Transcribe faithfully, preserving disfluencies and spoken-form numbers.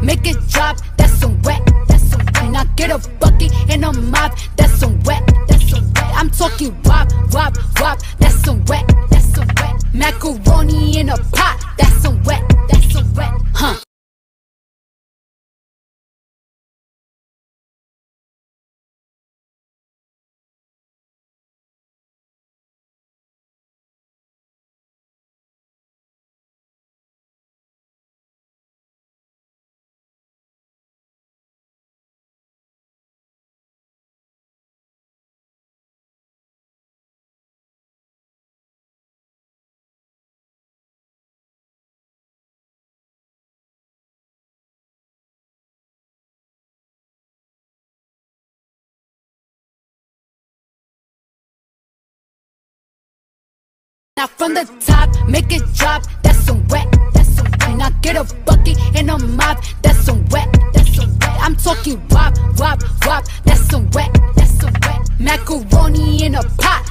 make it drop, that's some wet. That's some wet. And I get a bucket and a mop, that's some wet. That's some wet. I'm talking wop, wop, wop, that's some wet. That's some wet. Macaroni in a pot, that's some wet. That's some wet. Huh. Now from the top, make it drop, that's some wet. That's some wet. And I get a bucket and a mop, that's some wet. That's some wet. I'm talking wop, wop, wop, that's some wet. That's some wet. Macaroni in a pot,